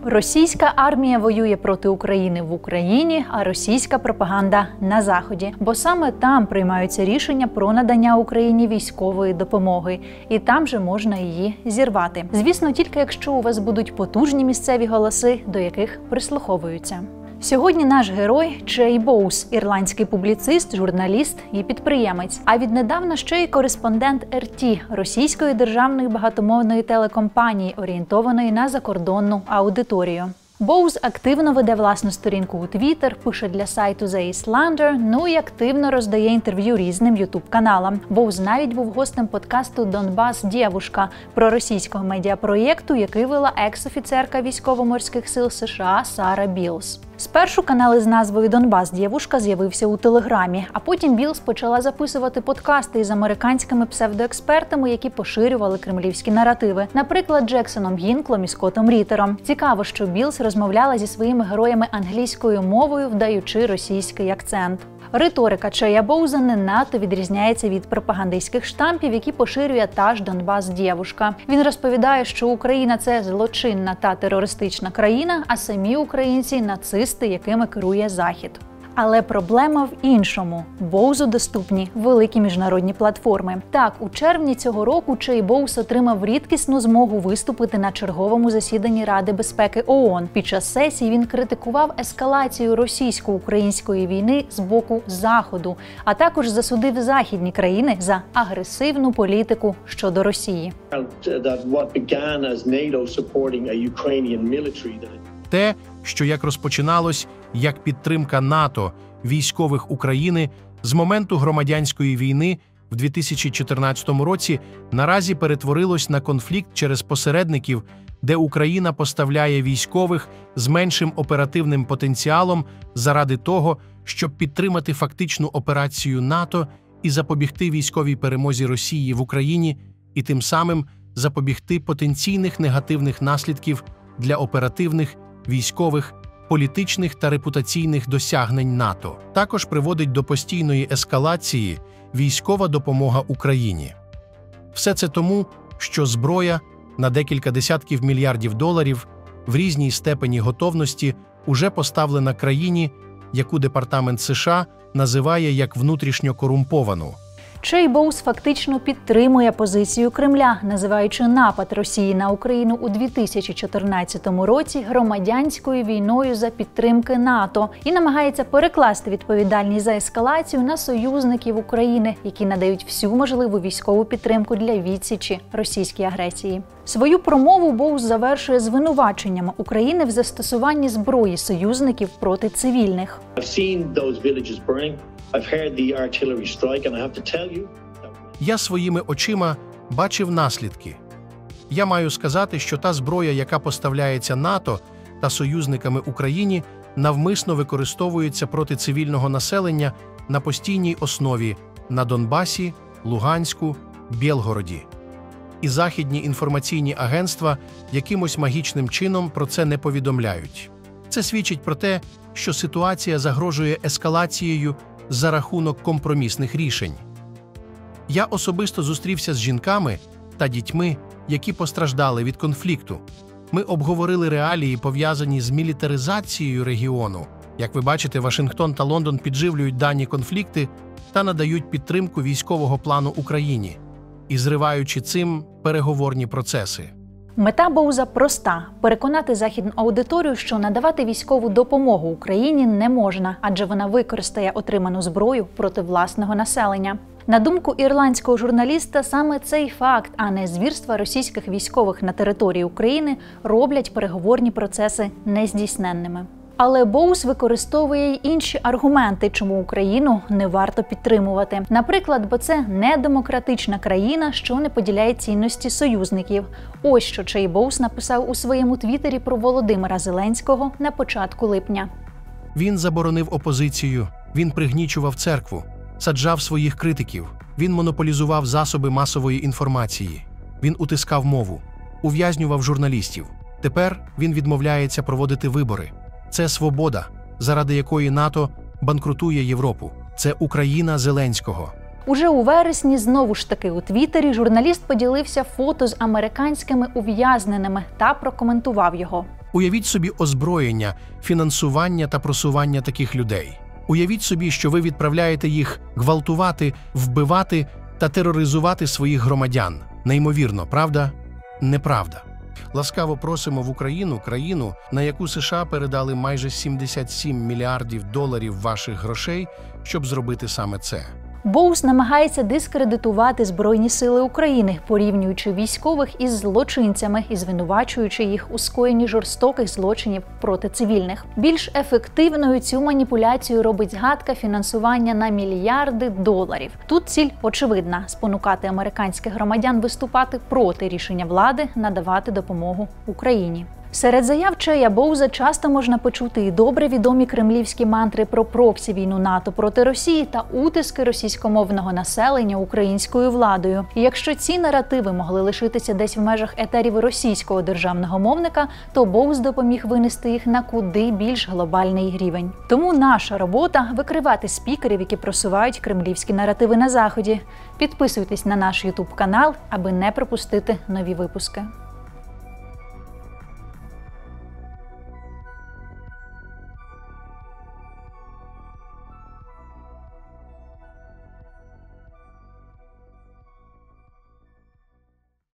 Російська армія воює проти України в Україні, а російська пропаганда на Заході. Бо саме там приймаються рішення про надання Україні військової допомоги. І там же можна її зірвати. Звісно, тільки якщо у вас будуть потужні місцеві голоси, до яких прислуховуються. Сьогодні наш герой Чей Боус – ірландський публіцист, журналіст і підприємець. А віднедавна ще й кореспондент РТ – російської державної багатомовної телекомпанії, орієнтованої на закордонну аудиторію. Боус активно веде власну сторінку у Твіттер, пише для сайту The Eastlander, ну і активно роздає інтерв'ю різним ютуб-каналам. Боус навіть був гостем подкасту «Донбас Дєвушка» про російського медіапроєкту, який вела екс-офіцерка військово-морських сил США Сара Білс. Спершу канал із назвою «Донбас Дєвушка» з'явився у Телеграмі, а потім Білс почала записувати подкасти із американськими псевдоекспертами, які поширювали кремлівські наративи, наприклад, Джексоном Гінклом і Скоттом Рітером. Цікаво, що Білс розмовляла зі своїми героями англійською мовою, вдаючи російський акцент. Риторика Чея Боуза не надто відрізняється від пропагандистських штампів, які поширює та ж «Донбас Дєвушка». Він розповідає, що Україна – це злочинна та терористична країна, а самі українці – нацисти, якими керує Захід. Але проблема в іншому. Боузу доступні великі міжнародні платформи. Так, у червні цього року Чей Боус отримав рідкісну змогу виступити на черговому засіданні Ради безпеки ООН. Під час сесії він критикував ескалацію російсько-української війни з боку Заходу, а також засудив західні країни за агресивну політику щодо Росії. Те, що як розпочиналось як підтримка НАТО військових України з моменту громадянської війни в 2014 році, наразі перетворилось на конфлікт через посередників, де Україна поставляє військових з меншим оперативним потенціалом заради того, щоб підтримати фактичну операцію НАТО і запобігти військовій перемозі Росії в Україні, і тим самим запобігти потенційних негативних наслідків для оперативних, військових, політичних та репутаційних досягнень НАТО. Також приводить до постійної ескалації військова допомога Україні. Все це тому, що зброя на декілька десятків мільярдів доларів в різній степені готовності уже поставлена країні, яку Департамент США називає як внутрішньо корумповану. Чей Боус фактично підтримує позицію Кремля, називаючи напад Росії на Україну у 2014 році громадянською війною за підтримки НАТО і намагається перекласти відповідальність за ескалацію на союзників України, які надають всю можливу військову підтримку для відсічі російській агресії. Свою промову Боус завершує звинуваченнями України в застосуванні зброї союзників проти цивільних. Я своїми очима бачив наслідки. Я маю сказати, що та зброя, яка поставляється НАТО та союзниками Україні, навмисно використовується проти цивільного населення на постійній основі на Донбасі, Луганську, Білгороді. І західні інформаційні агентства якимось магічним чином про це не повідомляють. Це свідчить про те, що ситуація загрожує ескалацією за рахунок компромісних рішень. Я особисто зустрівся з жінками та дітьми, які постраждали від конфлікту. Ми обговорили реалії, пов'язані з мілітаризацією регіону. Як ви бачите, Вашингтон та Лондон підживлюють дані конфлікти та надають підтримку військового плану Україні, і зриваючи цим переговорні процеси. Мета Боуза проста – переконати західну аудиторію, що надавати військову допомогу Україні не можна, адже вона використає отриману зброю проти власного населення. На думку ірландського журналіста, саме цей факт, а не звірства російських військових на території України, роблять переговорні процеси нездійсненними. Але Боус використовує й інші аргументи, чому Україну не варто підтримувати. Наприклад, бо це недемократична країна, що не поділяє цінності союзників. Ось що Чей Боус написав у своєму твіттері про Володимира Зеленського на початку липня. Він заборонив опозицію, він пригнічував церкву, саджав своїх критиків, він монополізував засоби масової інформації, він утискав мову, ув'язнював журналістів. Тепер він відмовляється проводити вибори. Це свобода, заради якої НАТО банкрутує Європу. Це Україна Зеленського. Уже у вересні, знову ж таки у Твіттері, журналіст поділився фото з американськими ув'язненими та прокоментував його. Уявіть собі озброєння, фінансування та просування таких людей. Уявіть собі, що ви відправляєте їх гвалтувати, вбивати та тероризувати своїх громадян. Неймовірно, правда? Неправда. Ласкаво просимо в Україну, країну, на яку США передали майже 77 мільярдів доларів ваших грошей, щоб зробити саме це. Боус намагається дискредитувати Збройні сили України, порівнюючи військових із злочинцями і звинувачуючи їх у скоєнні жорстоких злочинів проти цивільних. Більш ефективною цю маніпуляцію робить згадка фінансування на мільярди доларів. Тут ціль очевидна – спонукати американських громадян виступати проти рішення влади надавати допомогу Україні. Серед заяв Чея Боуза часто можна почути і добре відомі кремлівські мантри про проксі-війну НАТО проти Росії та утиски російськомовного населення українською владою. І якщо ці наративи могли лишитися десь в межах етерів російського державного мовника, то Боуз допоміг винести їх на куди більш глобальний рівень. Тому наша робота – викривати спікерів, які просувають кремлівські наративи на Заході. Підписуйтесь на наш YouTube-канал, аби не пропустити нові випуски.